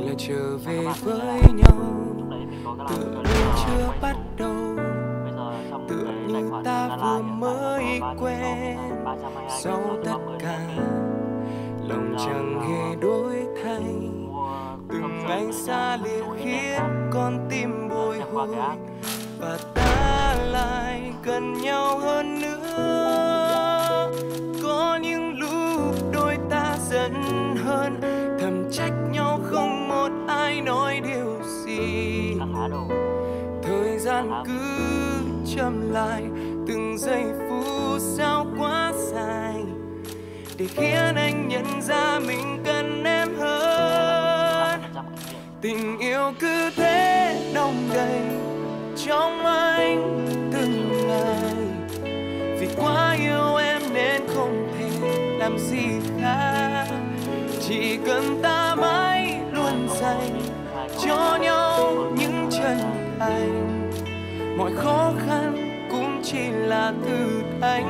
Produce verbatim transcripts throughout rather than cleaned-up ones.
là trở về với nhau, tựa như chưa bắt đầu, tựa như ta vừa mới quen. Sau tất cả lòng chẳng hề đổi thay, từng ngày xa lìa khiến con tim bồi hồi, và ta lại gần nhau hơn nữa. Có những lúc đôi ta giận hơn, thầm trách nhau không một ai nói điều gì. Thời gian cứ chậm lại, từng giây phút sao quá dài, để khiến anh nhận ra mình cần em hơn. Tình yêu cứ thế đong đầy trong anh từng ngày, vì quá yêu em nên không thể làm gì khác. Chỉ cần ta mãi luôn dành cho nhau những chân thành, mọi khó khăn cũng chỉ là thử thách,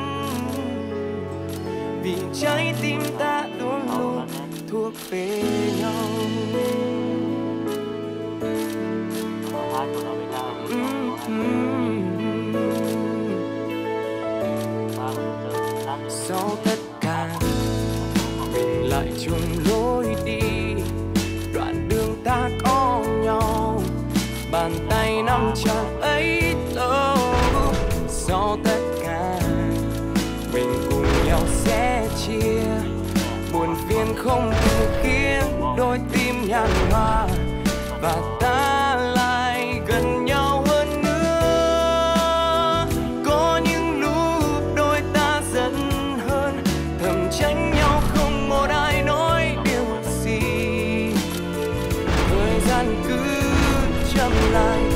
vì trái tim ta luôn luôn thuộc về nhau. Sau tất cả mình lại chung lối đi, đoạn đường ta có nhau, bàn tay nắm chặt ấy lâu. Sau tất cả mình cùng nhau sẽ chia, buồn phiền không thể khiến đôi tim nhàn nhòa, và ta lại gần nhau hơn nữa. Có những lúc đôi ta giận hơn, thầm trách nhau không một ai nói điều gì. Thời gian cứ chậm lại,